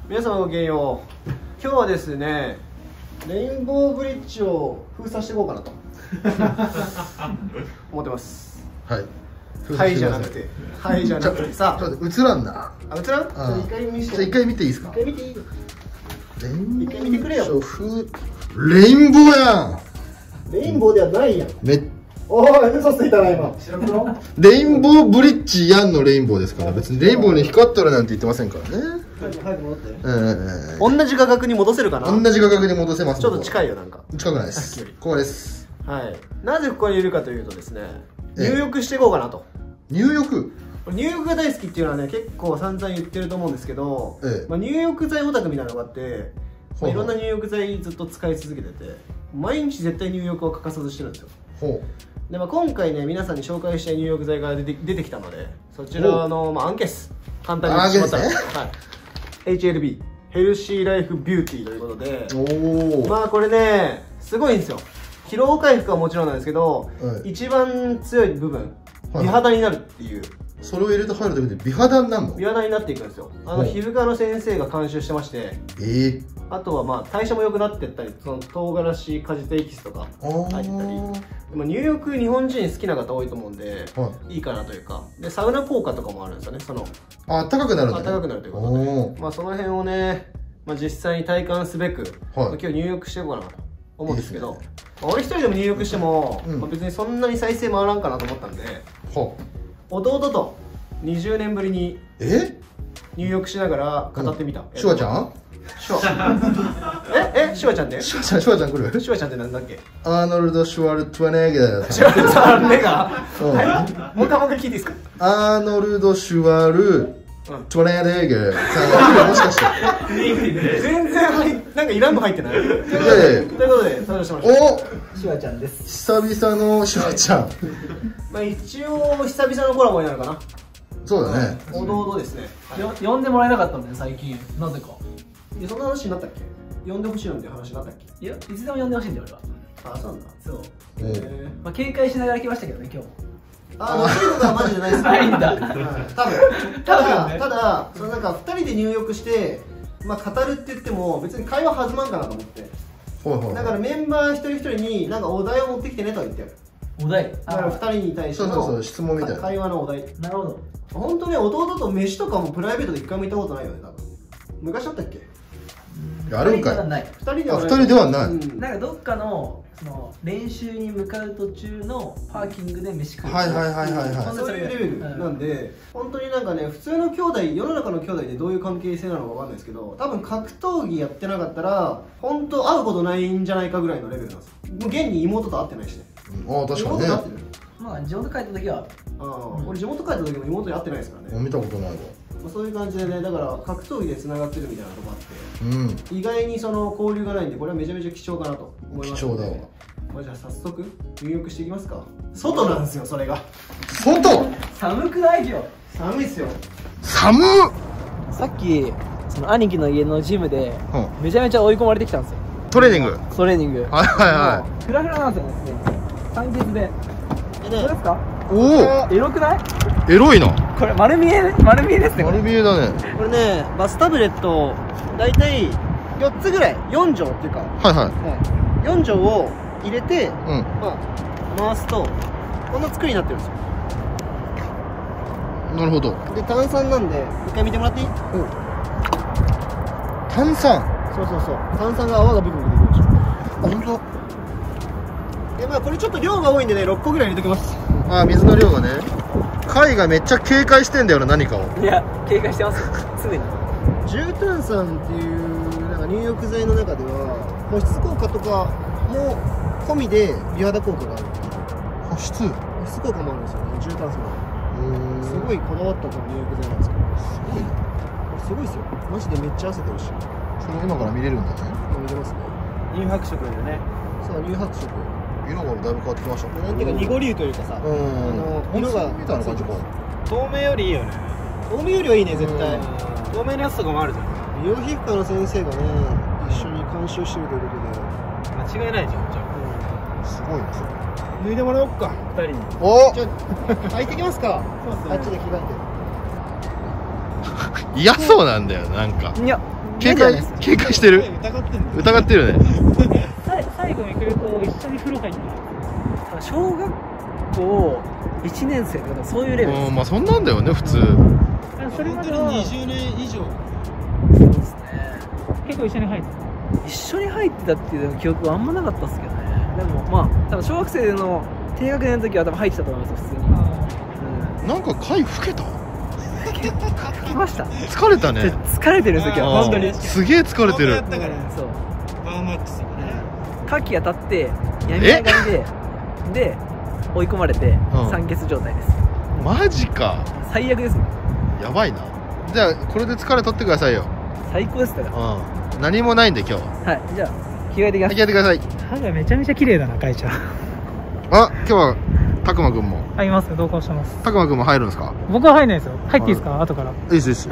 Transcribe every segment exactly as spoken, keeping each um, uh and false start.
皆様ごきげんよう。今日はですね、レインボーブリッジを封鎖していこうかなと思ってます。 はい。 はいじゃなくて、はいじゃなくてさ、 ちょっと映らんな。 あ、映らん？ちょっと一回見せて。 一回見ていいですか？ 一回見ていい？ レインボー一回見てくれよ。 レインボーやん。 レインボーではないやん。 めおい、嘘ついたな今。 レインボーブリッジやんのレインボーですから、別にレインボーに光っとるなんて言ってませんからね。 早く戻って。 ええ。 同じ画角に戻せるかな？ 同じ画角に戻せます。 ちょっと近いよなんか。 近くないです。ここです。 はい。なぜここにいるかというとですね、入浴していこうかなと。 入浴？ 入浴が大好きっていうのはね、結構散々言ってると思うんですけど、ええ、まあ入浴剤オタクみたいなのがあって、まあ、いろんな入浴剤ずっと使い続けてて、毎日絶対入浴を欠かさずしてるんですよ。ほう。で、まあ、今回ね、皆さんに紹介したい入浴剤が出て出てきたので、そちらの、まあ、アンケース簡単に言ってしまったら、ね、はい、エイチエルビー ヘルシーライフビューティーということで、おまあこれねすごいんですよ。疲労回復はもちろんなんですけど、はい、一番強い部分、美肌になるっていう。 それを入れて入るだけで美肌になるの？ 美肌になっていくんですよ。あの皮膚科の先生が監修してまして、えー、あとはまあ代謝も良くなっていったり、その唐辛子果実エキスとか入ったり、でも入浴日本人好きな方多いと思うんで、はい、いいかなというか、でサウナ効果とかもあるんですよね。そのあったかくなるんだね。 あったかくなるということで、まあその辺をね、まあ実際に体感すべく、はい、まあ今日入浴していこうかなと思うんですけど、いいですね。まあ、俺一人でも入浴しても、うん、まあ別にそんなに再生回らんかなと思ったんで、は弟とにじゅうねんぶりに入浴しながら語ってみた。 シュワちゃん？ シュワええシュワちゃんで？ シュワちゃんシュワちゃん来る？ シュワちゃんってなんだっけ？ アーノルド・シュワルツェネッガー。 シュワルツェネッガー。もう一回もう一回聞いていいですか？ アーノルド・シュワルツェネッガー。もしかして？ 全然入なんかいらんの入ってない？いやいやいや。ということで登場しました。お、シュワちゃんです。 久々のシュワちゃん。 まあ一応久々のコラボになるかな。 そうだね。 弟ですね。 呼んでもらえなかったんだよ最近。なぜか。 いやそんな話になったっけ？呼んでほしいなんて話になったっけ？ いやいつでも呼んでほしいんだよ俺は。 あ、そうなんだ。 そう。まあ警戒しながら来ましたけどね今日。 あのそういうことはマジでないです。 ないんだ。 多分。ただただそのなんか二人で入浴してまあ語るって言っても別に会話弾まんかなと思って。だからメンバー一人一人になんかお題を持ってきてねとは言ってやる。 お題。 だから二人に対しての質問みたいな会話のお題。 なるほど。 本当ね、弟と飯とかもプライベートで一回も行ったことないよね、多分。昔あったっけ？ あるんかい。 二人ではない。 二人ではない。 なんかどっかのその練習に向かう途中のパーキングで飯食う。 はいはいはいはいはい。 そういうレベルなんで、本当になんかね、普通の兄弟、世の中の兄弟でどういう関係性なのかわかんないですけど、多分格闘技やってなかったら、本当会うことないんじゃないかぐらいのレベルなんですよ。もう現に妹と会ってないしね。 ああ、確かにね。 まあ地元帰った時は、 ああ、俺地元帰った時も妹に会ってないですからね。 見たことないわ。 まあそういう感じでね、だから格闘技でつながってるみたいなとこあって、うん、意外にその交流がないんで、これはめちゃめちゃ貴重かなと思います。 貴重だわ。 まあじゃあ早速入浴していきますか。外なんですよそれが。 外？ 寒くないよ。 寒いっすよ。 寒っ。 さっきその兄貴の家のジムでめちゃめちゃ追い込まれてきたんですよ。 トレーニング。 トレーニング。 はいはいはい。 フラフラなんですよね。酸欠で。どうですか？ おお。 エロくない？ エロいな。これ丸見え丸見えですね。 丸見えだね。 これねバスタブレットだいたいよっつぐらいよんじょうっていうか。 はいはい。 よんじょうを入れて、うん、まあ回すとこんな作りになってるんですよ。 なるほど。 で炭酸なんで一回見てもらっていい？ 炭酸。 そうそうそう。炭酸が泡がブクブク出てるでしょ。 あ、本当。 でまあこれちょっと量が多いんでねろっこぐらい入れときます。 ああ、水の量がね。貝がめっちゃ警戒してんだよな、何かを。 いや警戒してますよ常に。 重炭酸っていうなんか入浴剤の中では保湿効果とかも込みで美肌効果がある。 保湿？ 保湿効果もあるんですよね、重炭酸は。すごいこだわったこの入浴剤なんですけど、すごいな。すごいですよ。マジでめっちゃ汗てるし。 それ今から見れるんだね。 見れますね。 乳白色でね。 そう、乳白色。 色がだいぶ変わってきましたね。 なんていうか濁り湯というかさ、あの色がみたいな感じか。 透明よりいいよね。 透明よりはいいね絶対。 透明のやつとかもあるじゃん。 美容皮膚科の先生がね一緒に監修してるということで間違いないじゃん。じゃあすごいですね。 脱いでもらおうかふたりに。 おっ、 じゃあ履いてきますか。あっちで着替えて。 嫌そうなんだよなんか。 いや警戒警戒してる。疑ってるね。 最後に来ると一緒に風呂入ってる。小学校いちねん生とかそういうレベルです。 まあそんなんだよね普通。 それまではにじゅうねん以上。 そうですね。結構一緒に入ってた。一緒に入ってたっていう記憶はあんまなかったっすけどね。でもまあ多分小学生の低学年の時は多分入ってたと思います普通に。 うん、なんか回老けた。 吹きました。 疲れたね。 疲れてるんですよ今日本当に。 すげえ疲れてる。 そう。 バーマックスね。 夏季当たって病み上がりでで追い込まれて酸欠状態です。 マジか。 最悪ですね。 やばいな。じゃあこれで疲れ取ってくださいよ。 最高ですから。 うん。何もないんで今日。 はい。じゃあ着替えてきます。 着替えてください。 歯がめちゃめちゃ綺麗だな、かいちゃん。 あ、今日はたくまくんも。 あ、います。同行してます。 たくまくんも入るんですか？ 僕は入んないですよ。入っていいですか？後から。 いいですいいです。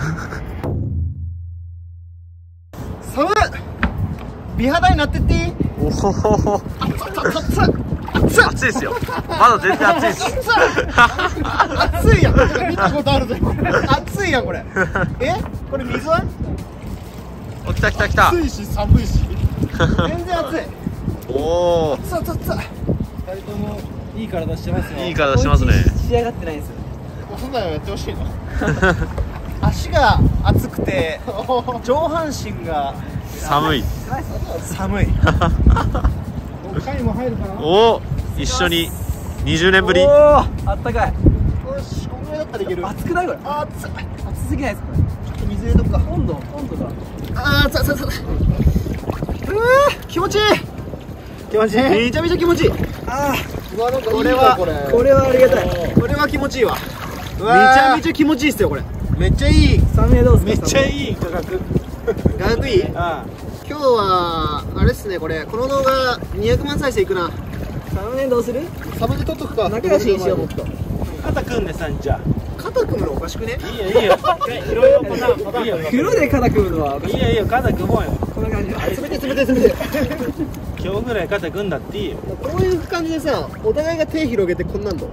寒い。美肌になってっていい？ おほほほ。暑いですよ。まだ全然暑いです。 暑いやん。見たことあるぜ。暑いやんこれ。え？これ水は？ お、来た来た来た。 暑いし寒いし。全然暑い。 おお。 熱い熱い熱い。二人ともいい体してますよ。 いい体してますね。 仕上がってないんですよ。 そんなのやってほしいの。足が熱くて上半身が寒い。 寒い。回も入るかな。 おお、一緒ににじゅうねんぶり。 おお、あったかい。 よし、こんぐらいだったらいける。 熱くないこれ？ あ、熱い。 熱すぎないですか？ ちょっと水入れとくか。 温度温度が。 あー、熱い熱い熱い。うー、気持ちいい。気持ちいい。めちゃめちゃ気持ちいい。あー、これはこれはありがたい。これは気持ちいいわ。めちゃめちゃ気持ちいいっすよこれ。めっちゃいい。 サムネどうすか？ めっちゃいい価格。価格いい？ああ。今日はあれっすね、これこの動画にひゃくまん再生いくな。 サムネどうする？ サムネ撮っとくか。 仲良しにしようもっと。 肩組んでさんじゃ。肩組むのおかしくね？ いいよいいよ。いろいろパターンパターンよ。 風呂で肩組むのはおかしい。 いいよいいよ、肩組もうよ。 こんな感じ。 冷て冷て冷て。 今日ぐらい肩組んだっていいよ。 こういう感じでさ、お互いが手広げてこんなんと。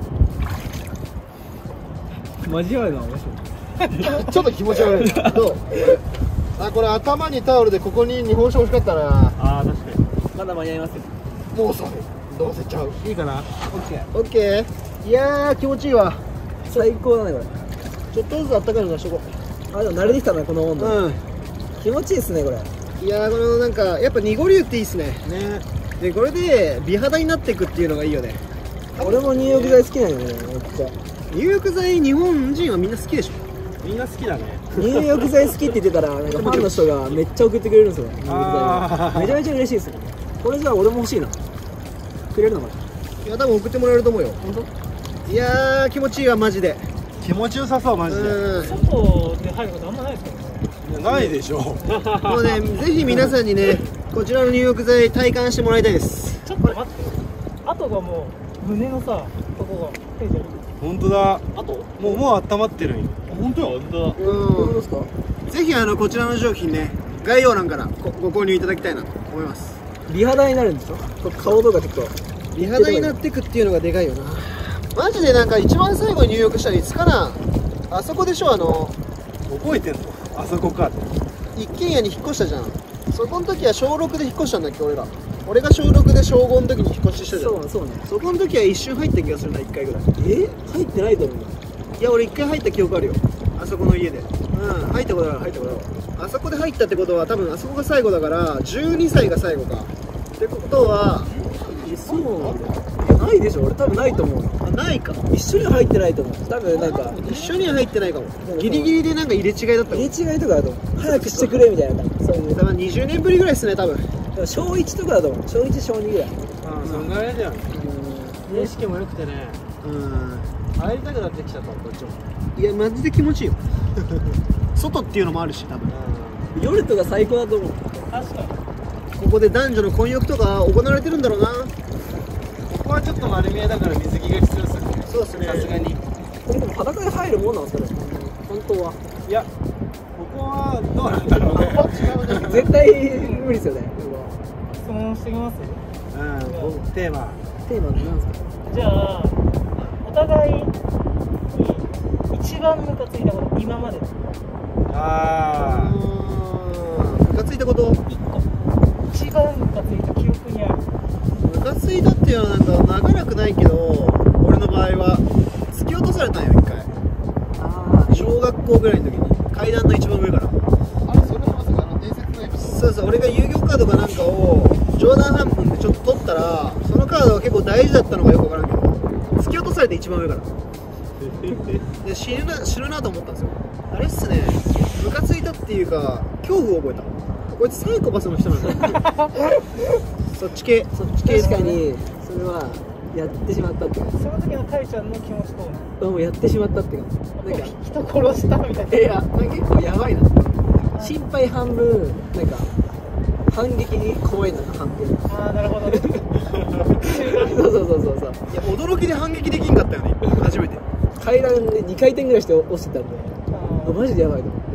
交わるのは面白い。 ちょっと気持ち悪い。どう？あ、これ頭にタオルでここに日本酒欲しかったな。 ああ、確かに。 まだ間に合いますよ。 もうそれどうせちゃう。 いいかな。 オッケー。 オッケー。いやー気持ちいいわ。 最高だねこれ。 ちょっとずつあったかいの出しとこう。あ、でも慣れてきたなこの温度。うん。気持ちいいですねこれ。 いやーこのなんかやっぱ濁り湯っていいっすね。ね。でこれで美肌になっていくっていうのがいいよね。 俺も入浴剤好きなんよねめっちゃ。 入浴剤日本人はみんな好きでしょ。 みんな好きだね。 入浴剤好きって言ってたらなんかファンの人がめっちゃ送ってくれるんですよ。入浴剤めちゃめちゃ嬉しいですよ。これじゃあ俺も欲しいな。くれるのかな。 いや多分送ってもらえると思うよ。本当？いやー気持ちいいわマジで。 気持ちよさそうマジで。 外で入ることあんまないですからね。 ないでしょ。 もうねぜひ皆さんにねこちらの入浴剤体感してもらいたいです。 ちょっと待って。あとがもう胸のさここが手じゃん。 本当だ。あともうもう温まってるんよ。本当よ。本当だ。 うん。ですか。ぜひあのこちらの商品ね概要欄からごご購入いただきたいなと思います。 美肌になるんでしょ。顔とかちょっと美肌になってくっていうのがでかいよな。マジでなんか一番最後に入浴したのいつかな。あそこでしょあの覚えてんの？あそこか。 一軒家に引っ越したじゃん。そこの時は小ろくで引っ越したんだっけ俺ら。俺が小ろくで小ごの時に引っ越ししたじゃん。 そうそうね。 そこの時は一瞬入った気がするないっかいぐらい。 え？入ってないと思うんだ。 いや俺いっかい入った記憶あるよ。あそこの家で。うん入ったことある入ったことある。あそこで入ったってことは多分あそこが最後だからじゅうにさいが最後か。ってことはえそうなんだ。ないでしょ。俺多分ないと思う。 あないか。 一緒には入ってないと思う。多分なんか一緒には入ってないかも。ギリギリでなんか入れ違いだったかも。 入れ違いとかだと思う。早くしてくれみたいな。そういう。 多分にじゅうねんぶりぐらいですね多分。 でも小いちとかだと思う。小いち小にぐらい。 ああ、そんぐらいだよね。景色も良くてね。 うん入りたくなってきちゃったこっちも。 いやマジで気持ちいいよ。外っていうのもあるし多分。 夜とか最高だと思う。 確かに。 ここで男女の混浴とか行われてるんだろうな。 ここはちょっと丸見えだから水着が必要ですよね。 そうですね。 さすがに。 これでも裸で入るもんなんですかね。本当は。 いや、ここはどうなんだろうね。違うね。 絶対無理ですよね。 質問してきます。 うん、テーマ。 テーマって何ですか。 じゃあお互いに一番ムカついたこと今まで。 ああ。 ついたこと？ 一番ムカついた記憶にある。 ムカついたっていうのはなんか長らくないけど、俺の場合は突き落とされたんよ一回。 ああ、 小学校ぐらいの時に階段の一番上から。 あれそれはまさかあの伝説のエピソーそうそう、俺が遊戯カードかなんかを冗談半分でちょっと取ったら、そのカードが結構大事だったのがよくわからんけど、突き落とされて一番上からで死ぬな死ぬなと思ったんですよ。あれっすね、ムカついたっていうか恐怖を覚えた。こいつサイコパスの人なんだそっち系、そっち系。 確かにそれはやってしまったっていうか、 その時のカイちゃんの気持ちともうやってしまったっていうか、なんか人殺したみたいな。 いや、なんか結構やばいな。心配半分、なんか反撃に怖いな半分。 ああ、なるほどね。 そうそうそうそうそう。 いや驚きで反撃できんかったよね初めて。 階段でにかい転ぐらいして落ちてたんで、 ああマジでやばいと思って。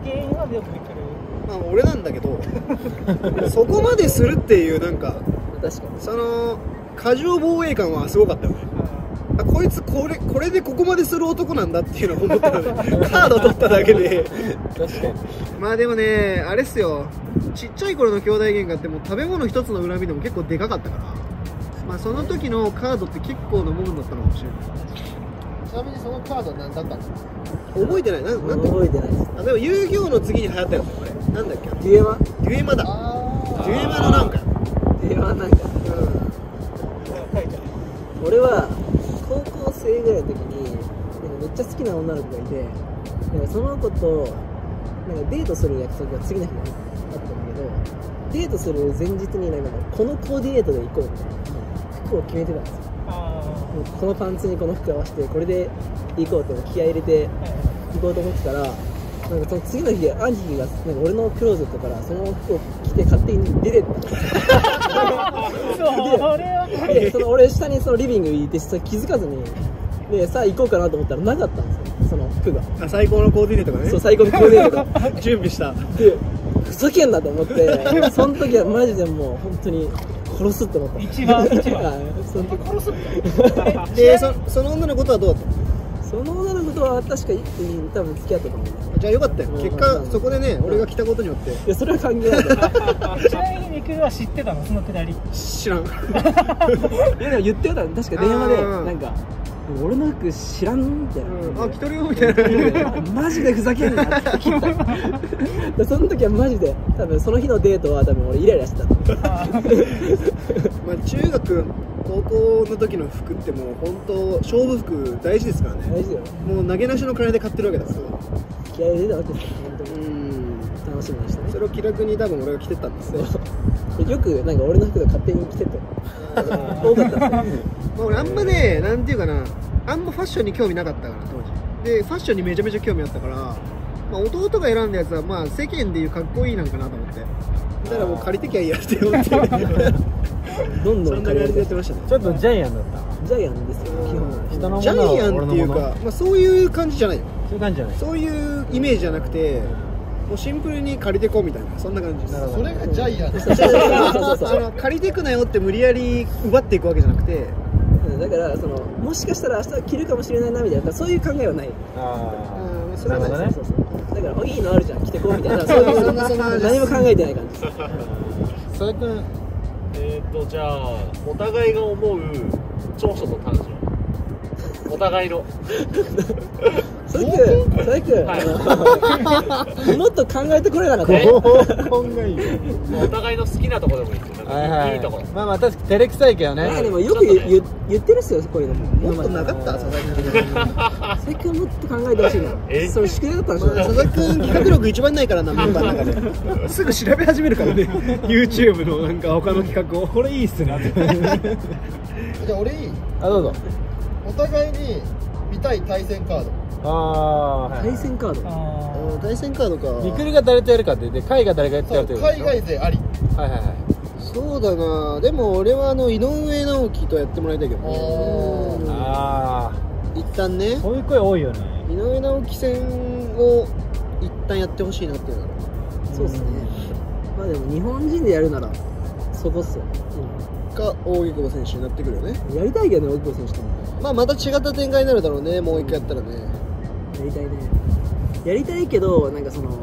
原因はよくできる。 まあ俺なんだけどそこまでするっていうなんか確かにその過剰防衛感はすごかったよね。あ、こいつこれこれでここまでする男なんだっていうのを思ったのでカード取っただけで確かに。 まあでもね、あれっすよ、ちっちゃい頃の兄弟喧嘩ってもう食べ物一つの恨みでも結構でかかったから、まあその時のカードって結構なものだったのかもしれない。 ちなみにそのカードは何だったんですか？ 覚えてない。ななんだっ覚えてないです。 け、あ、でも遊戯王の次に流行ったよこれ。なんだっけ、 デュエマデュエマだ。 あデュエマのなんか、 デュエマなんか、 カイちゃん。 俺は高校生ぐらいの時になんかめっちゃ好きな女の子がいて、なんかその子となんかデートする約束が次の日にあったんだけど、デートする前日になんかもうこのコーディネートで行こうみたいな服を決めてたんですよ。 あもうこのパンツにこの服合わせてこれで行こうって気合い入れて行こうと思ってたら、なんかその次の日兄貴がなんか俺のクローゼットからその服を着て勝手に出てったんですよ。 あ。それはでその俺下にそのリビングにいてそれ気づかずにでさあ行こうかなと思ったらなかったんですよ、その服が。 あ、最高のコーディネートがね。 そう、最高のコーディネートが準備した。 でふざけんなと思ってその時はマジでもう本当に殺すって思った。 一番一番はいその時殺すみたいでそその女のことはどうだったの？ その女の子とは確かに多分付き合ったと思う。 じゃあよかったよ、 うん結果そこでね、俺が来たことによって。 いやそれは関係ないと思う。 ちなみにミクルは知ってたのそのくだり。 知らんいやでも言ってた、確か電話であーなんか俺の服知らんみたいな、 あ、来とるよみたいなマジでふざけんなって聞いた。でその時はマジで多分その日のデートは多分俺イライラしてた。 まあ中学高校の時の服ってもう本当勝負服大事ですからね。 大事だよ、 もう投げなしの金で買ってるわけだから。 気合い入れたわけですよ本当うに。 ん、 楽しみにしてね。 それを気楽に多分俺が着てったんですよ。 そうよくなんか俺の服が勝手に着てて多かったですよ。 まあ俺あんまね、なんていうかな、あんまファッションに興味なかったから当時で、ファッションにめちゃめちゃ興味あったから、まあ、弟が選んだやつはまあ世間でいうかっこいいなんかなと思って、だからもう借りてきゃいいやって思ってどんどんそんな感じでやってましたね。 ちょっとジャイアンだった。 ジャイアンですよ基本。 人のもジャのはイアンっていう俺のもの。 か、まあ、そういう感じじゃないよ。 そういう感じじゃない。 そういうイメージじゃなくて、もうシンプルに借りてこうみたいな、そんな感じです。 なるほそれがジャイアンです。 そうそうそうそうその借りてくなよって無理やり奪っていくわけじゃなくて、 だからそのもしかしたら明日着るかもしれないなみたいなそういう考えはない。 ああーそれはないなるほどねそうそうそうだからいいのあるじゃん着てこうみたいなそういうそんなそんな何も考えてない感じです。 あ。佐々君。 えーとじゃあお互いが思う長所と短所、お互いの佐々君佐々君、 はいあのもっと考えてこれなかった。 え合コンがいい。 お互いの好きなところでもいいですよ。なんかはいはいいいところ。 まあまあ確かに照れくさいけどなんかね。 でもよく言,、言言ってるっすよこういうのも。 もっとなかった佐々木君。 佐々木君もっと考えてほしいな。 えそれ宿題だったんでしょ。 佐々木君企画力一番ないからな、メンバーの中で。すぐ調べ始めるからね、YouTube のなんか他の企画を。 これいいっすね。 じゃあ俺いい？ あどうぞ。 お互いに見たい対戦カード。 ああはい。 対戦カード。 ああー対戦カードか。 ミクルが誰とやるかって言って、海が誰がやってやるってことでし海ょ。 外勢あり。 はいはいはい。 そうだな、でも俺はあの井上直樹とやってもらいたいけどね。 あ一旦ねあ、こういう声多いよね。 井上直樹戦を一旦やってほしいなっていうのが。 そうっすね。まあでも日本人でやるならそこっすよね。 か大木久保選手になってくるよね。 やりたいけどね大久保選手とも。 まあまた違った展開になるだろうね、もう一回やったらね。 やりたいね。やりたいけどなんかその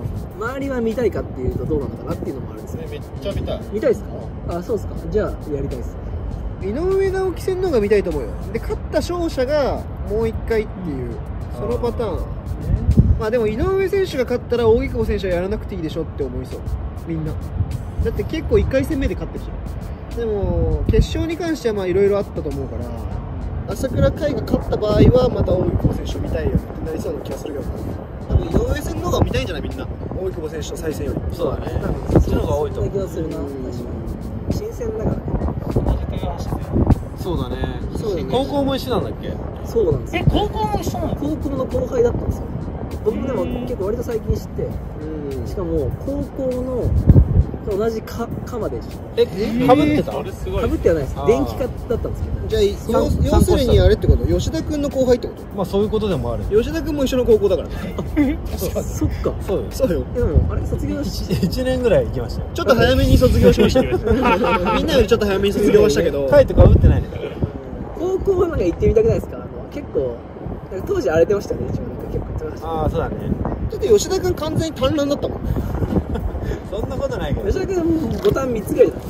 周りは見たいかっていうとどうなのかなっていうのもあるんですよ。 めっちゃ見たい。 見たいですか？あ、そうですか。じゃあやりたいです。 井上直樹戦の方が見たいと思うよ。で勝った勝者がもう一回っていう、そのパターン。まあでも井上選手が勝ったら扇久保選手はやらなくていいでしょって思いそう、みんな。だって結構いっかい戦目で勝ってるじゃん。でも決勝に関してはまあいろいろあったと思うから、朝倉海が勝った場合はまた扇久保選手を見たいよってなりそうな気がするけど、多分井上戦の方が見たいんじゃないみんな、扇久保選手の再戦より。 そうだね、そっちの方が多いと思う。 気がするな、確かに。新鮮だからね。 そうだね。 そうだね。 高校も一緒なんだっけ？ そうなんですよ。 え、高校も一緒なの？ 高校の後輩だったんですよ。僕もでも結構割と最近知って、しかも高校の同じか鎌でしょ。 え、かぶってた？ それすごい。 かぶってはないです。電気科だったんですけど。 じゃあ要するにあれってこと、吉田君の後輩ってこと？ まあそういうことでもある。 吉田君も一緒の高校だからね。 そっか。 そうよ。 そうよ。 でもあれ卒業しいちねんぐらい行きましたよ。 ちょっと早めに卒業しましたよ。みんなよりちょっと早めに卒業はしたけど。 タイとかぶってないね。 高校なんか行ってみたくないですか？あの結構なんか当時荒れてましたね。一応なんか結構言ってました。 ああ、そうだね。 だって吉田君完全に単乱だったもん。 そんなことないけど。 吉田君ボタンみっつぐらいだった。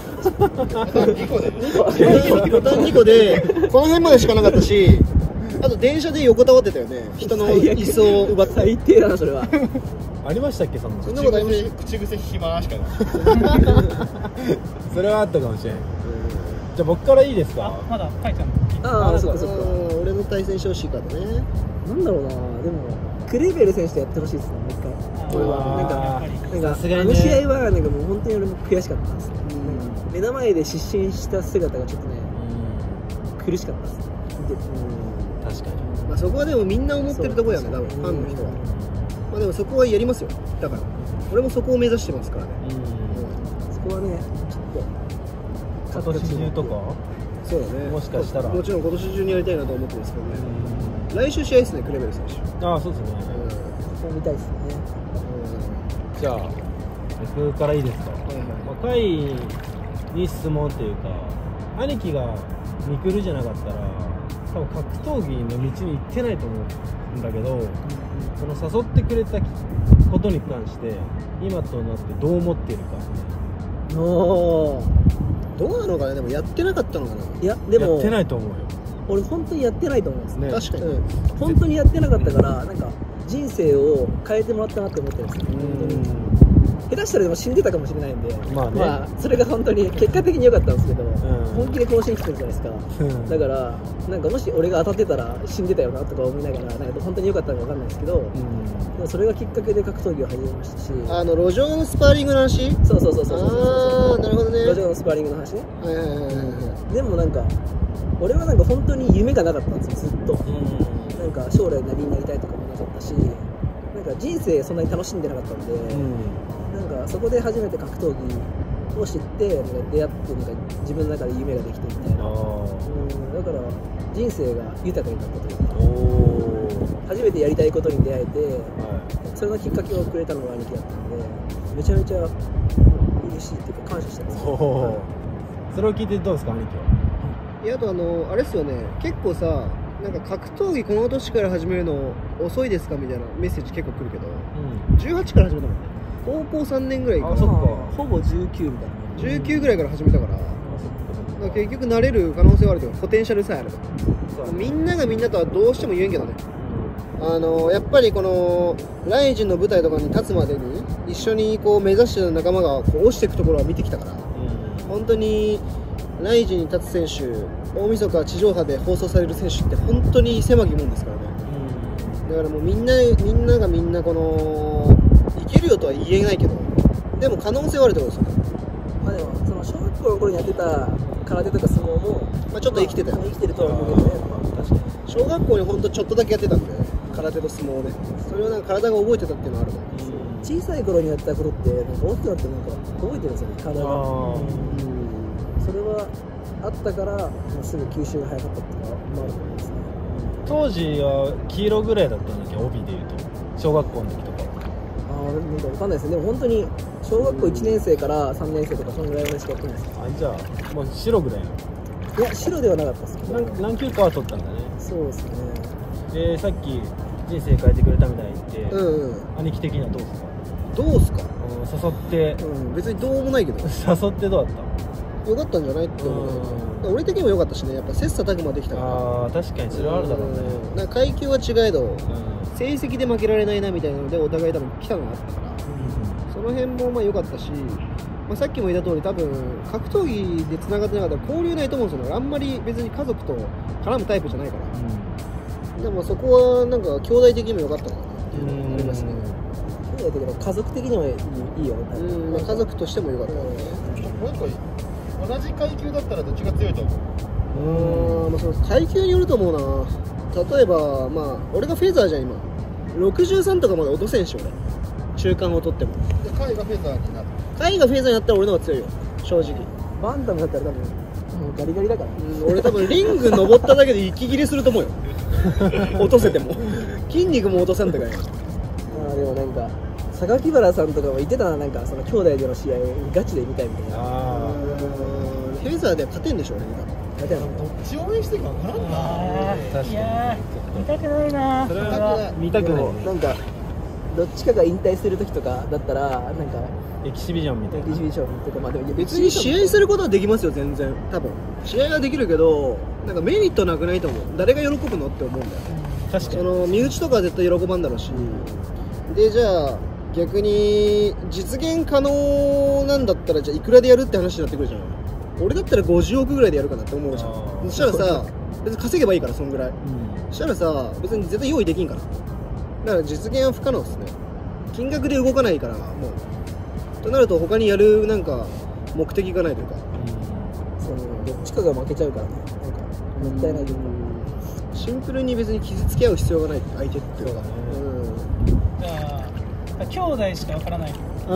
にこでボタンにこでこの辺までしかなかったし、あと電車で横たわってたよね。人の椅子を奪って最低だなそれは。 ありましたっけ、そんな。 そんなことありました。 口癖暇しかない。 それはあったかもしれん。じゃあ僕からいいですか？ まだカイちゃんの。 ああ、そっかそっか。 俺の対戦してほしいからね。 なんだろうな、でもクレベル選手とやってほしいですね、もう一回。俺はなんかなんかさすがにねあの試合はなんかもう本当に俺も悔しかったですね。なんか目の前で失神した姿がちょっとね苦しかったです。見てて。 確かに。 まあそこはでもみんな思ってるところやね、多分ファンの人は。まあでもそこはやりますよ。だから俺もそこを目指してますからね。 そこはねちょっと今年中とかそうだね。 もしかしたらもちろん今年中にやりたいなと思ってるんですけどね。来週試合ですね、クレベル選手。 ああ、そうですね。 そこ見たいですね。 じゃあ僕からいいですか？若いに質問っていうか、兄貴がミクルじゃなかったら多分格闘技の道に行ってないと思うんだけど、その誘ってくれたことに関して今となってどう思ってるか。 おー、 どうなのかね。でもやってなかったのかな。 いやでもやってないと思うよ。 俺本当にやってないと思うんですね。 確かに、 うん、本当にやってなかったからなんか人生を変えてもらったなって思ってるんですよ。本当に下手したらでも死んでたかもしれないんで、 まあね、 まあ、それが本当に結果的に良かったんですけど、 ん本気で更新来てるじゃないですか、 うん、 だからなんかもし俺が当たってたら死んでたよなとか思いながらなんか本当に良かったのか分かんないですけど、うん、でもそれがきっかけで格闘技を始めましたし、 あの路上のスパーリングの話。 そうそうそうそうそうそう、 ああなるほどね。 路上のスパーリングの話ね。 はいはいはいはい。 でもなんか俺はなんか本当に夢がなかったんですよ、ずっと。 うん、 なんか将来何になりたいとかもなかったし、なんか人生そんなに楽しんでなかったんで、うん、なんかそこで初めて格闘技を知ってなんか出会ってなんか自分の中で夢ができてみたいな、うん、だから人生が豊かになったというか、初めてやりたいことに出会えて、はい、それのきっかけをくれたのが兄貴だったんで、めちゃめちゃ、うん、嬉しいっていうか感謝してます、ね。 それを聞いてどうですか、兄貴は。 いや、あとあのあれですよね、結構さ、なんか格闘技この年から始めるの遅いですかみたいなメッセージ結構来るけど、うん、じゅうはちから始めたもんね。高校さんねんぐらいから。 あ、そっか、ほぼじゅうきゅうみたいな。 じゅうきゅうぐらいから始めたから、うん、だから結局慣れる可能性はあるけど、ポテンシャルさえあると、うん、みんながみんなとはどうしても言えんけどね、うん、あのやっぱりこのライジンの舞台とかに立つまでに一緒にこう目指してた仲間がこう落ちていくところは見てきたから、うん、本当にライジンに立つ選手、大晦日地上波で放送される選手って本当に狭きもんですからね、うん、だからもうみんなみんながみんなこのいけるよとは言えないけど、でも可能性はあるってことですよね。 まあでもその小学校の頃にやってた空手とか相撲も、 まあ、ちょっと生きてたよ、 まあ、生きてるとは思うけどね、まあ、確かに小学校に本当ちょっとだけやってたんで、空手と相撲で、それをなんか体が覚えてたっていうのはあるの、うん、 小さい頃にやったことってなんか大きくなってなんか覚えてるんですよね、体が。うん、それはあったから、まあ、すぐ吸収が早かったっていうのは、まあ、あると思いますね。 当時は黄色ぐらいだったんだっけ、帯でいうと小学校の時とか。 ああ、なんかわかんないですね。でも本当に小学校いちねん生からさんねん生とかそのぐらいまでしかやってないです。 あ、じゃあもう白ぐらいの。 いや、白ではなかったですけど、 何, 何級かは取ったんだね。 そうですね。 で、さっき人生変えてくれたみたいに言って、 うんうん、 兄貴的にはどうですか？ どうすか？ 誘って、 うん、別にどうもないけど誘ってどうだった？ よかったんじゃないって思う。俺的にもよかったしね、やっぱ切磋琢磨できたから。 ああ確かにそれはあるだろうね。 なんか階級は違えど、うん、成績で負けられないなみたいなのでお互い多分来たのがあったから、うん、その辺もまあ良かったし、まあ、さっきも言った通り多分格闘技で繋がってなかったら交流ないと思うんですよね。あんまり別に家族と絡むタイプじゃないから、うん、でもそこはなんか兄弟的にも良かったのかなっていうのがありますね。 兄弟だけど家族的にはいいよ、 うん、まあ、家族としても良かった、ね、 もう一個同じ階級だったらどっちが強いと思う？ うん、まあ、その階級によると思うな。例えばまあ俺がフェザーじゃん今ろくじゅうさんとかまで落とせんし、俺中間を取っても。 でカイがフェザーになる。 カイがフェザーになったら俺の方が強いよ正直。 バンタムだったら多分もうガリガリだから、 うん、俺多分リング登っただけで息切れすると思うよ落とせても筋肉も落とせんだから。 ああでもなんか榊原さんとかも言ってたな、なんかその兄弟での試合ガチで見たいみたいな。 ああフェザーで勝てんでしょ俺みたいな。 勝てんの？ どっち応援していいか分からんな。 確かにいやー見たくないな。 それは見たくないね。 なんかどっちかが引退する時とかだったらなんかエキシビジョンみたいな。 エキシビジョンとか、まあでも別に試合することはできますよ全然。多分試合はできるけどなんかメリットなくないと思う。誰が喜ぶのって思うんだよ。 確かにその身内とかは絶対喜ばんだろうし、でじゃあ逆に実現可能なんだったらじゃあいくらでやるって話になってくるじゃん。俺だったらごじゅうおくぐらいでやるかなって思うじゃん。そしたらさ別に稼げばいいからそんぐらい、うん、そしたらさ別に絶対用意できんから。だから実現は不可能ですね。金額で動かないからもうとなると他にやるなんか目的がないというか、 うん、そのどっちかが負けちゃうからね。なんかもったいないけど、 シンプルに別に傷つけ合う必要がない相手っていうのが、うん、 じゃあ兄弟しかわからないけど、 うん、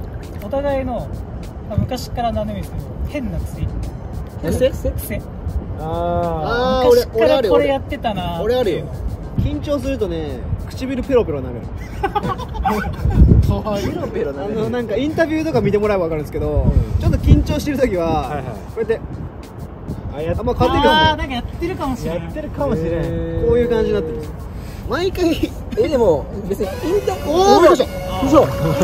お互いの昔から何でもいいですけど変な癖癖癖癖ああー昔からこれやってたな。 俺あるよ。緊張するとね唇ペロペロなめるかわいい。ペロペロなめる。 あのなんかインタビューとか見てもらえば分かるんですけど、うん、ちょっと緊張してる時は、はいはい、こうやってあやっあんま変わってくるんだよ。 あーなんかやってるかもしれない。 やってるかもしれない。こういう感じになってるんです毎回。 えでも別にインタビューおおびっくりした。嘘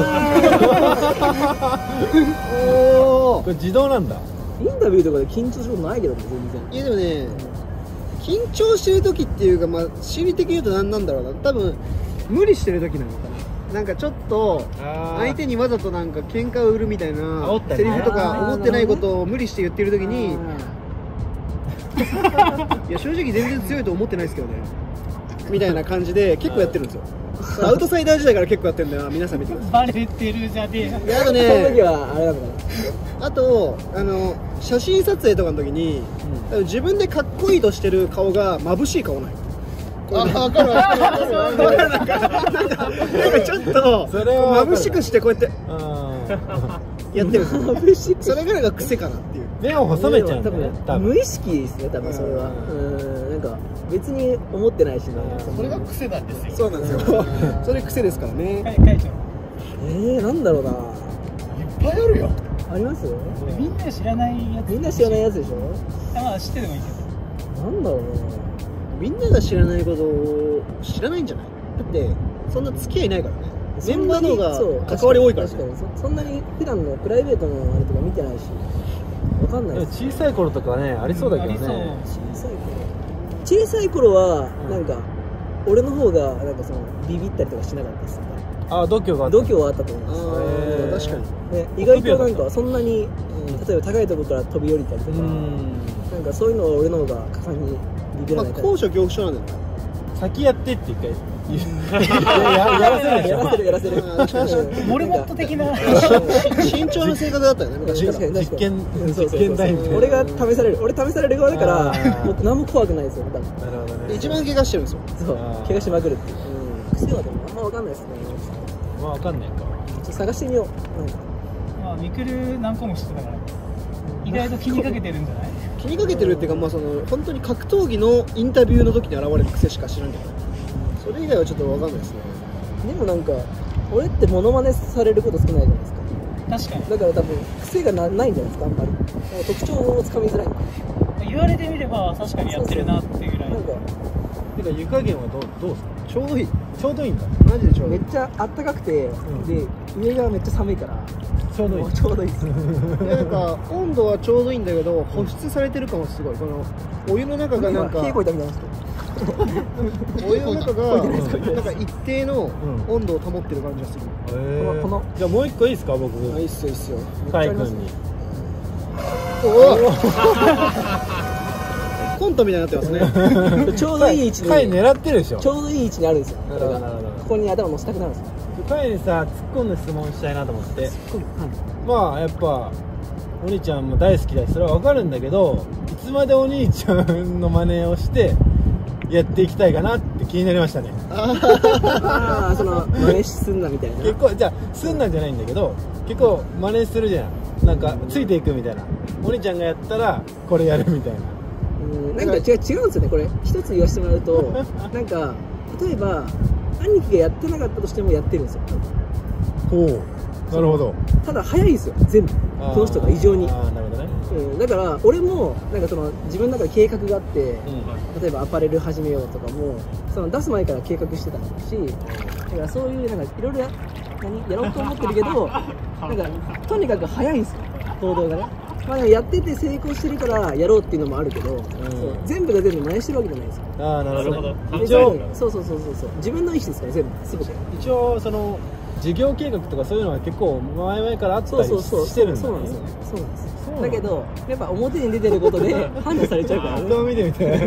おおこれ自動なんだ。 インタビューとかで緊張することないけど全然。 いやでもね緊張してる時っていうか、まあ心理的に言うと何なんだろうな。多分無理してる時なのかな。なんかちょっと相手にわざとなんか喧嘩を売るみたいなセリフとか思ってないことを無理して言ってる時に、いや正直全然強いと思ってないですけどねみたいな感じで結構やってるんですよ。アウトサイダー時代から結構やってるんだよな。皆さん見てください。 バレてるじゃねえよ。 いやあとねその時はあれなのかな。 あとあの写真撮影とかの時に、うん、自分でかっこいいとしてる顔が眩しい顔ない。あ、分かる分かる分かる分かる。なんかちょっと眩しくしてこうやってやってる。眩しくそれぐらいが癖かなっていう。 目を細めちゃうんだね。 多分無意識ですね多分それは。うんなんか別に思ってないしね。 それが癖なんですよ。 そうなんですよ。それ癖ですからね。 はい、書いちゃう。 えー、なんだろうな。いっぱいあるよ。 あります？ みんな知らないやつ。 みんな知らないやつでしょ。 まあ知っててもいいけど。 なんだろうね。 みんなが知らないことを知らないんじゃない？だってそんな付き合いないからね。メンバーの方が関わり多いからね。 確かに そ, そんなに普段のプライベートのあれとか見てないしわかんないです。 小さい頃とかねありそうだけどね。 小さい頃小さい頃はなんか、うん、俺の方がなんかそのビビったりとかしなかったです。 あ、度胸があった。 度胸はあったと思います。 あ、確かに、 ね、意外となんかそんなに、うん、例えば高いところから飛び降りたりとか、うん、なんかそういうのは俺の方が果敢にビビらないから。まあ、 高所恐怖症なんだよ。 先やってって一回やらせるやらせるやらせるモルモット的な慎重な性格だったよね昔から。 実験実験台みたいな。 俺が試される俺試される側だからもう何も怖くないですよ。多分なるほどね。 一番怪我してるんですよ。 そう怪我しまくるっていう。癖はでもあんま分かんないですね。 まあ分かんないか。 ちょっと探してみよう。なんかまあミクル何個も知ってたから意外と気にかけてるんじゃない？ 気にかけてるっていうか、まあその本当に格闘技のインタビューの時に現れる癖しか知らんけど、それ以外はちょっと分かんないですね。 でもなんか俺ってモノマネされること少ないじゃないですか。 確かに。 だから多分癖が な, ないんじゃないですかあんまり。特徴をつかみづらい。 言われてみれば確かにやってるなっていうぐらい。 なんかてか湯加減はどうどうですか？ ちょうどいい。 ちょうどいいんだ。 マジでちょうどいい。 めっちゃあったかくて、うん、で上がめっちゃ寒いからちょうどいい。 ちょうどいいです。 なんか温度はちょうどいいんだけど保湿されてる感はすごい。このお湯の中がなんか稽古いたみたいな人。 お湯の中がなんか一定の温度を保ってる感じがする。 へーこのじゃあもう一個いいですか僕。 あ、いいっすよいいっすよ。 カイ君に。 おコントみたいになってますね。 ちょうどいい位置にカイ狙ってるでしょ。 ちょうどいい位置にあるんですよ。 なるほどなるほど。 ここに頭乗せたくなるんですよ。 カイにさ突っ込んで質問したいなと思って。 はいまあやっぱお兄ちゃんも大好きだしそれは分かるんだけど、いつまでお兄ちゃんの真似をしてやっていきたいかなって気になりましたね。 ああ、その真似すんなみたいな。 結構じゃあすんなんじゃないんだけど、結構真似するじゃん。なんかついていくみたいな。お兄ちゃんがやったらこれやるみたいな。 うんなんか違う違うんですよね。これ一つ言わせてもらうと、なんか例えば兄貴がやってなかったとしてもやってるんですよ。 ほう。なるほど。 ただ早いんですよ全部。この人が異常に。 ああなるほどね。 うん、だから俺もなんかその自分の中で計画があって、 うん例えばアパレル始めようとかもその出す前から計画してたし、だからそういうなんかいろいろや何やろうと思ってるけど、なんかとにかく早いんですよ行動がね。まあ、でもやってて成功してるからやろうっていうのもあるけど、そう全部が全部真似してるわけじゃないですよ。 ああなるほど。 一一応そうそうそうそうそう自分の意思ですから全部全て。 一応その事業計画とかそういうのは結構前々からあったりそうそうそうしてるんだね。 そうなんですよ。そうなんですそうなのだけどやっぱ表に出てることで判断されちゃうからね。 どう見てみて。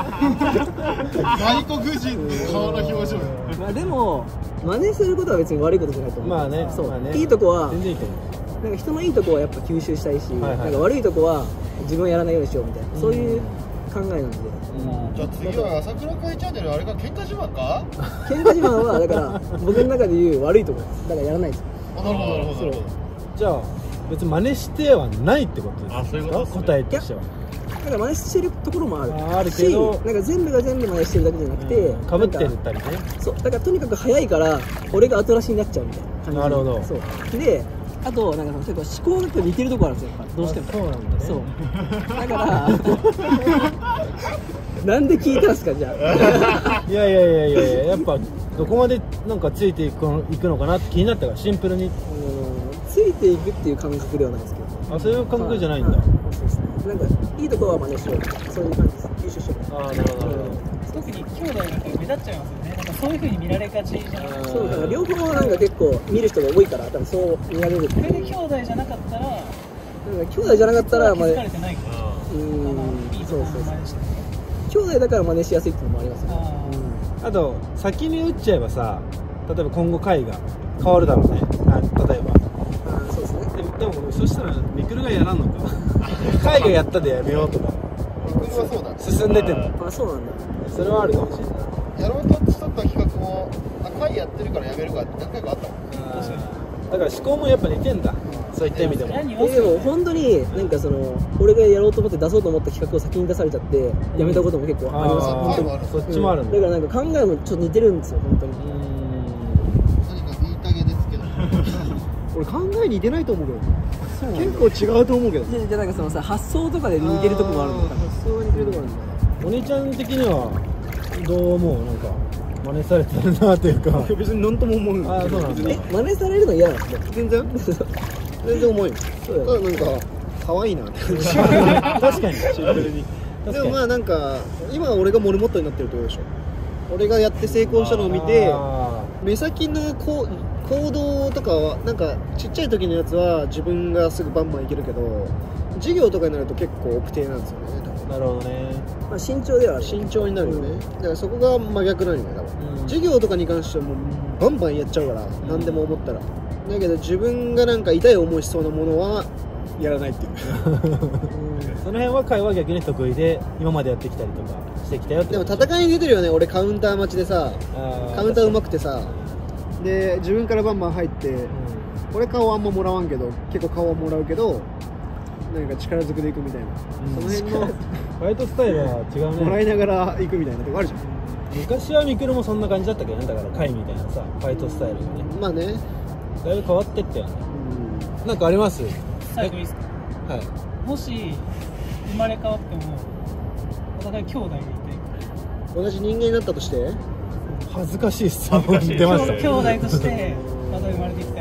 外国人の顔の表情。 まあでも真似することは別に悪いことじゃないと思う。 まあね。 そう、 まあねいいとこは全然いいと思う。 なんか人のいいとこはやっぱ吸収したいし、 はいはいなんか悪いとこは自分はやらないようにしようみたいな、そういう考えなんで。 じゃあ次は朝倉海チャンネルあれか喧嘩自慢か？ 喧嘩自慢はだから僕の中で言う悪いところです。だからやらないです。 あ、なるほどなるほどなるほど。 じゃあ別に真似してはないってことですか？ あそういうことですね答えとしては。 だから真似してるところもある。 ああるけどしなんか全部が全部真似してるだけじゃなくて、 かぶってるなんかったりね。 そうだからとにかく早いから俺が後出しになっちゃうみたいな感じ。 なるほどそうで、あとなんか結構思考が似てるところあるんですよ。やっぱどうしても。 あそうなんだね。 そうだからなんで聞いたんですかじゃあ。 いやいやいやいやいややっぱどこまでなんかついていくのいくのかなって気になったからシンプルに。 うんついていくっていう感覚ではないですけど。 あそういう感覚じゃないんだ。 はいそうですね。なんかいいところは真似しよう。そういう感じです。吸収しよう。 ああなるほどなるほど。 特に兄弟なんか目立っちゃいますよね。なんかそういう風に見られがちじゃないですか。 そうだから両方なんか結構見る人が多いから多分そう見られる。 これで兄弟じゃなかったら、 なんか兄弟じゃなかったらまあ気づかれてないから。 うーんいいとこそうそうそうろの真似してね。 兄弟だから真似しやすいっていうのもありますよね。 ああと先に打っちゃえばさ、例えば今後回が変わるだろうね。あ例えば。 あーそうですね。 でもでもそしたらミクルがやらんのか。回がやったでやめようとか。 僕はそうだ。 進んでても。 あそうなんだ。 それはあるかもしれない。 やろうとしとった企画も、あ、会やってるからやめるかって何回かあったもん。 だから思考もやっぱ似てんだ。そういった意味でも。 何えでも本当になんかその俺がやろうと思って出そうと思った企画を先に出されちゃってやめたことも結構ありますよ。 あー本当に。 そっちもあるんだ。 だからなんか考えもちょっと似てるんですよ本当に。 何か言いたげですけど。 俺考え似てないと思うけど結構違うと思うけど。 ででなんかそのさ発想とかで似てるとこもあるのかな。 発想が似てるところなんだ。 お兄ちゃん的にはどう思うなんか真似されてるなというか。 別に何とも思う。 あーそうなんだえ真似されるの嫌なんですね。 全然全然重いよ。 そうだよただなんか可愛いなって確かにシンプルに。確かに。 でもまあなんか今は俺がモルモットになってるってことでしょ。俺がやって成功したのを見てあ目先のこう行動とかはなんかちっちゃい時のやつは自分がすぐバンバンいけるけど授業とかになると結構奥手なんですよね多分。 ーなるほどね。 まあ慎重ではある。 慎重になるよね、だからそこが真逆なんよね多分、 うん授業とかに関してはもうバンバンやっちゃうから、何でも思ったらだけど自分がなんか痛い思いしそうなものはやらないっていうその辺は会話逆に得意で今までやってきたりとかしてきたよってでもこと。 戦いに出てるよね俺カウンター待ちでさあカウンターうまくてさで自分からバンバン入ってうん俺顔あんまもらわんけど結構顔はもらうけどなんか力ずくでいくみたいな、 うんその辺のファイトスタイルは違うね。 もらいながら行くみたいなとこあるじゃん。 昔はミクルもそんな感じだったけどね。だから会みたいなさファイトスタイルがねまあね、 だいぶ変わってったよね。 うん、 なんかあります？ 最後いいですか。 はい。 もし生まれ変わってもお互い兄弟でいて同じ人間になったとして恥ずかしい質問出ましたね。 兄弟としてまた生まれていきたいか。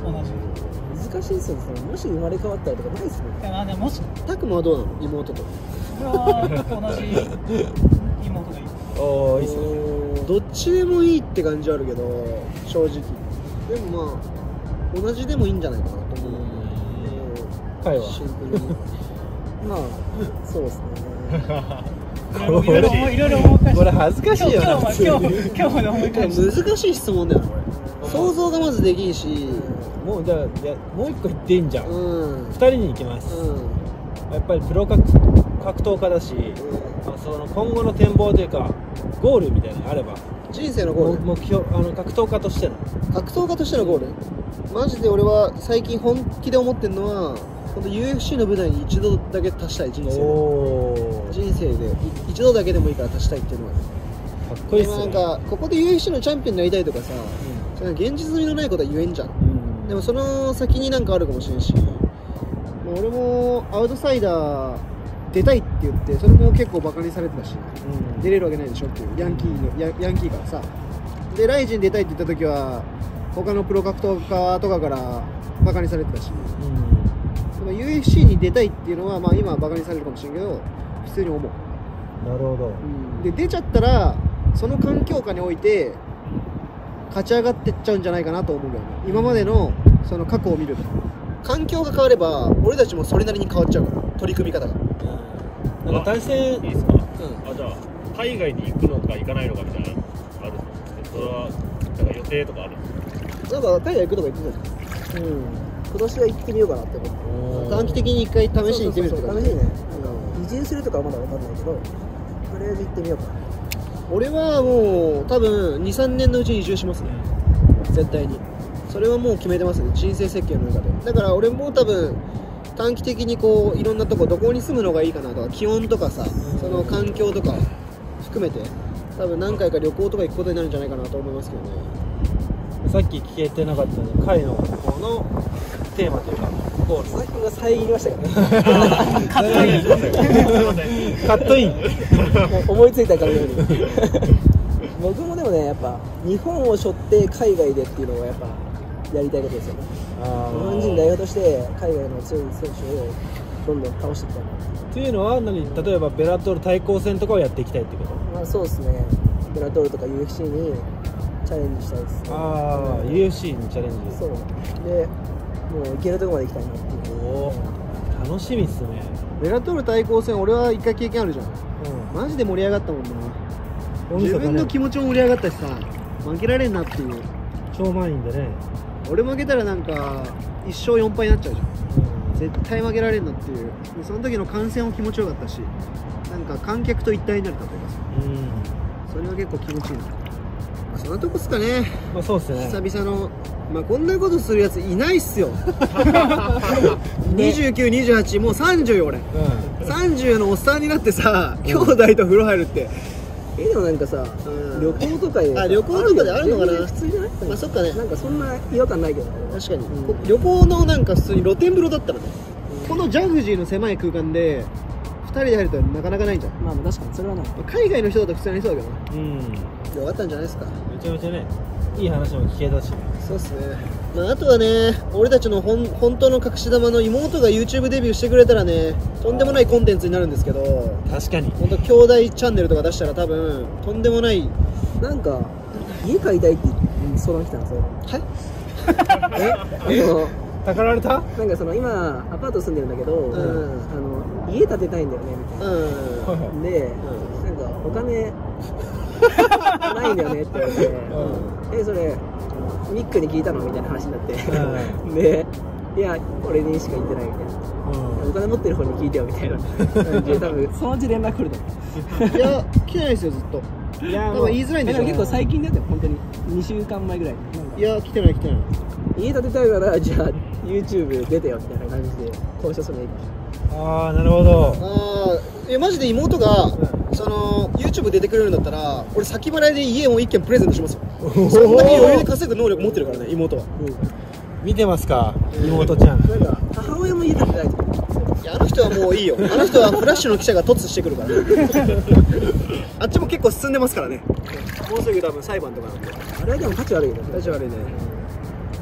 難しいですよね。もし生まれ変わったりとかないですね。 いやでももしタクもはどうなの妹と。 俺は同じ妹がいい。 おおいいっすね。 どっちでもいいって感じはあるけど正直でもまあ同じでもいいんじゃないかなと思う。 会話シンプルにまあそうですね。 いろいろいろいろ思い返して。 これ恥ずかしいよな。 今日今日今日まで思い返して。 難しい質問だよねこれ。想像がまずできんし、 もうじゃあじゃあもう一個言っていいんじゃん。 うん二人に行きます。 うんやっぱりプロ格格闘家だし、まあ、その今後の展望というかゴールみたいなのがあれば、 人生のゴール、 目標、あの格闘家としての格闘家としてのゴール、マジで俺は最近本気で思ってるのは本当 ユーエフシー の舞台に一度だけ達したい。人生でお人生でい一度だけでもいいから達したいっていうのは、 かっこいいっすね。 なんかここで ユーエフシー のチャンピオンになりたいとかさ、それ現実味のないことは言えんじゃん。 うんでもその先になんかあるかもしれんし、まあ俺もアウトサイダー出たいって言ってそれも結構バカにされてたし、 うん出れるわけないでしょっていうヤンキーのヤヤンキーからさ、でライジン出たいって言った時は他のプロ格闘家とかからバカにされてたし、でも ユーエフシー に出たいっていうのはまあ今はバカにされるかもしれんけど普通に思う。 なるほど。 で出ちゃったらその環境下において勝ち上がってっちゃうんじゃないかなと思うけどね。今までのその過去を見ると環境が変われば俺たちもそれなりに変わっちゃうから、取り組み方が。 なんか対戦いいですか、あじゃあ海外に行くのか行かないのかみたいなのあるんですけど、それはなんか予定とかあるんですか。 なんか海外行くとか言ってたじゃん。 うん。今年は行ってみようかなって思って。 短期的に一回試しに行ってみるとか、 そうそうそう試しにね。あの移住するとかはまだ分かんないけど、とりあえず行ってみようかな。 俺はもう多分 にさんねんのうちに移住しますね、絶対に。それはもう決めてますね、人生設計の中で。だから俺も多分短期的にこういろんなとこどこに住むのがいいかなとか気温とかさ、その環境とか含めて多分何回か旅行とか行くことになるんじゃないかなと思いますけどね。 さっき聞けてなかったので、彼の方のテーマというかゴール。 佐々木君が遮りましたけどね。 カットインカットインもう思いついたかのように僕もでもねやっぱ日本を背負って海外でっていうのがやっぱやりたいことですよね。日本人代表として海外の強い選手をどんどん倒していきたいなっていうのは何、例えばベラトール対抗戦とかをやっていきたいってこと。 まあそうですね。ベラトールとか ユーエフシー にチャレンジしたいですね。 ああ、 うん、 ユーエフシー にチャレンジ。 そうでもう行けるところまで行きたいなっていう。 おー楽しみっすね。 ベラトール対抗戦俺は一回経験あるじゃん。 うんマジで盛り上がったもんな。 大晦日ね自分の気持ちも盛り上がったしさ、負けられんなっていう。 超満員でね、 俺負けたらなんかいっ勝よん敗になっちゃうじゃん。絶対負けられんなっていう。でその時の観戦も気持ちよかったし、なんか観客と一体になれたというかさ、 うんそれは結構気持ちいいな。まあ、そんなとこっすかね。 まあそうっすね。 久々の、まあこんなことするやついないっすよ。にじゅうきゅう、にじゅうはち、もうさんじゅうよ俺。 うんさんじゅうのおっさんになってさ、兄弟と風呂入るって。 えでもなんかさ、 うん旅行とかであ旅行とかであるのかな。 全然普通じゃない？ まあそっかね。 なんかそんな違和感ないけどね。 確かに、 うんこ旅行のなんか普通に露天風呂だったらね、このジャグジーの狭い空間でふたりで入るとなかなかないんじゃん。 まあ確かにそれはない。 海外の人だと普通にありそうだけどな。 うん、 で終わったんじゃないですか。 めちゃめちゃね、いい話も聞けたしね。 そうっすね。まああとはね、俺たちのほん本当の隠し玉の妹が YouTube デビューしてくれたらね、とんでもないコンテンツになるんですけど、 確かに。 本当兄弟チャンネルとか出したら多分とんでもない。 なんか家買いたいって相談来たのそれ。 はいえあのたかられた？ なんかその今アパート住んでるんだけど、 んあの家建てたいんだよねみたいな。 うんで、なんかお金ないんだよねって言われて、えそれミックに聞いたのみたいな話になって、でいや俺にしか言ってないみたいな、お金持ってる方に聞いてよみたいな感じで多分そのうち連絡来ると思う。 いや来てないですよずっと。 いや多分言いづらいんでしょ。 も結構最近だって本当ににしゅうかんまえぐらいなんかいや来てない来てない。 家建てたいからじゃあ YouTube 出てよみたいな感じで交渉するのいいかもしれない。 ああ、なるほど。 ああ、いやマジで妹が、その YouTube 出てくれるんだったら俺先払いで家も一軒プレゼントしますよ。そんだけ余裕で稼ぐ能力持ってるからね妹は。 見てますか、妹ちゃん。 なんか母親も家建てたいとか。 いやあの人はもういいよ。あの人はフラッシュの記者が突してくるからあっちも結構進んでますからね。もうすぐ多分裁判とかなんで。 あれはでも価値悪いよね。 価値悪いね。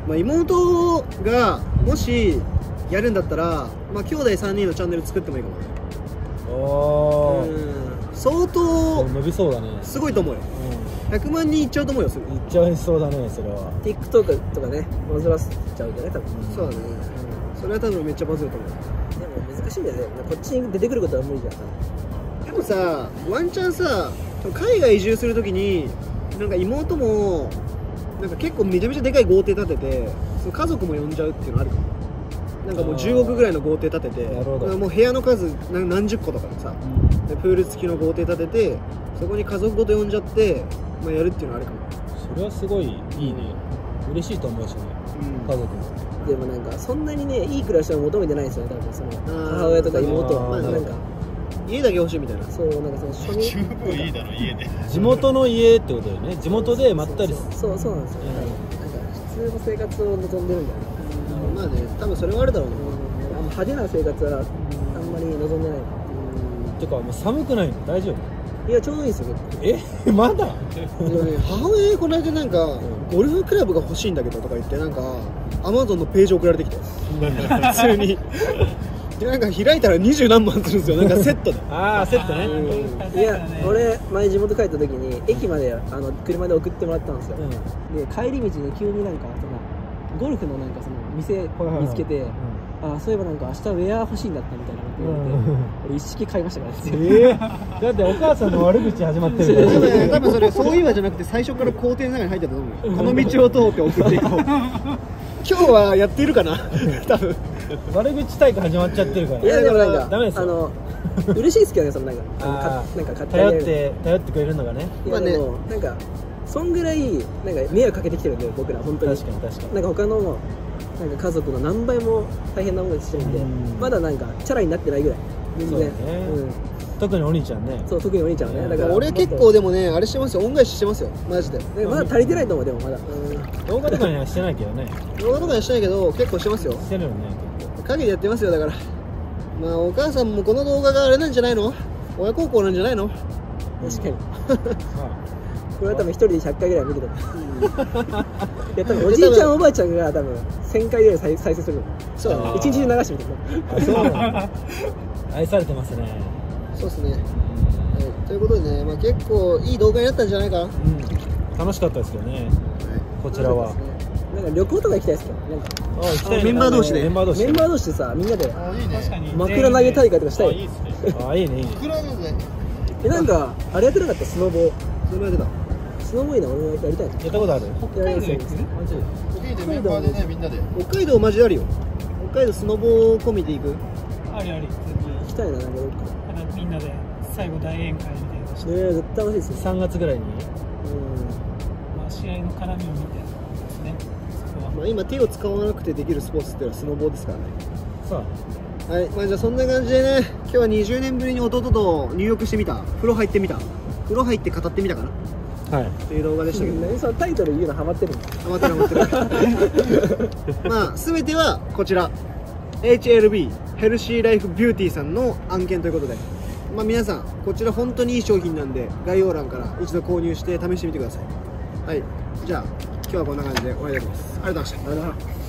まあ、妹がもしやるんだったら、まあ、兄弟さんにんのチャンネル作ってもいいかもね。 おー、 うん相当伸びそうだね。 すごいと思うよ。ひゃくまんにんいっちゃうと思うよ、すぐ。 いっちゃいそうだね、それは。 TikTok とかねバズらせちゃうじゃない多分。 そうだね、それは多分めっちゃバズると思う。 でも難しいんだよね、こっちに出てくることは無理じゃん。 でもさ、ワンチャンさ、海外移住するときになんか妹もなんか結構めちゃめちゃでかい豪邸建てて、その家族も呼んじゃうっていうのあるかも。なんかもうじゅうおくぐらいの豪邸建てて、 なるほど。 もう部屋の数何何十個とかでさ、でプール付きの豪邸建てて、そこに家族ごと呼んじゃって、まあ、やるっていうのはあるかも。 それはすごいいいね。嬉しいと思うしね、 うん、 家族も。 でもなんかそんなにねいい暮らしを求めてないんですよね、多分その母親とか妹は。 まあなんか家だけ欲しいみたいな。 そう、なんかその庶民十分いいだろ家で。 地元の家ってことだよね。地元でまったり。 そうそうなんですよ、 うんなんか普通の生活を望んでるんだよね。 まあね、多分それはあるだろうね。 あんま派手な生活はあんまり望んでない。 てかもう寒くないの？大丈夫？ いやちょうどいいですよ結えまだ？ でもね、母親にこの間なんかゴルフクラブが欲しいんだけどとか言って、なんかアマゾンのページ送られてきて普通にでなんか開いたら二十何万するんですよ、なんかセットで。 ああセットね。 構。いや俺前地元帰った時に駅まであの車で送ってもらったんですよ、 うんで帰り道に急になんかそのゴルフのなんかその店見つけて、あそういえばなんか明日ウェア欲しいんだったみたいなこと言われて、 うん俺一式買いましたからね。 えー、だってお母さんの悪口始まってる多分多分それそういうわじゃなくて、最初から工程の中に入ってたと思うよ。この道を通って送っていこう今日はやっているかな多分悪口大会始まっちゃってるから。 いやでもなんかダメですよ。 あの嬉しいですけどね、そのなんかあのあかーなんか買ってあげる。 頼って頼ってくれるのがね。 いやでもなんかそんぐらいなんか迷惑かけてきてるんで僕ら本当に。 確かに確かに。 なんか他のなんか家族の何倍も大変な思いしてるんで、 うんまだなんかチャラになってないぐらい全然。 そうだねうん、 特にお兄ちゃんね。 そう特にお兄ちゃんはね。だから俺結構でもね、あれしてますよ、恩返ししてますよマジで。 でまだ足りてないと思う。でもまだ、うん、 動画とかにはしてないけどね。 動画とかにしてないけど結構してますよ。 してるよね結構。 陰でやってますよ。だからまあお母さんもこの動画があれなんじゃないの、親孝行なんじゃないの。 確かに。 まこれは多分一人でひゃっかいぐらい見てる。いや多分おじいちゃんおばあちゃんが多分せんかいぐらい再再生するの。 そうだね。 一日中流してみてる。 あ、あそうなんだ。愛されてますね。 そうですね、はい、ということでね、まあ、結構いい動画になったんじゃないかな。 うん、楽しかったですよね。こちらは。 なんか旅行とか行きたいですけど、なんかあ、行きたいね。 メンバー同士でメンバー同士で。 メンバー同士でさみんなであいいね。確かに枕投げ大会とかしたいよ。 あ、いいねいいね。 いくらなんだよ。 えなんかあれやってなかった？スノボ。 それまでだ。 スノボいいな、俺もやりたいな。 やったことある？ やりたいです。 マジで。 北海道メンバーでねみんなで。 北海道マジであるよ。北海道スノボ込みで行く。 ありあり。 行きたいな、なんかどっか。 あのみんなで最後大宴会みたいなのして、 ねえ絶対楽しいですよ。 三月ぐらいに。 うん。 まあ、試合の絡みを見てですね。そこはまあ、今手を使わなくてできるスポーツっていうのはスノボーですからね。 さあ。 はい、まあ、じゃあそんな感じでね、今日はにじゅうねんぶりに弟と入浴してみた、風呂入ってみた、風呂入って語ってみたかなはい。 っていう動画でしたけど、 何そのタイトル言うのハマってるんだ。 ハマってるハマってるまあ全てはこちら エイチエルビー ヘルシーライフビューティーさんの案件ということで、まあ皆さんこちら本当にいい商品なんで概要欄から一度購入して試してみてください。はい、じゃあ今日はこんな感じで終わりになります。ありがとうございました。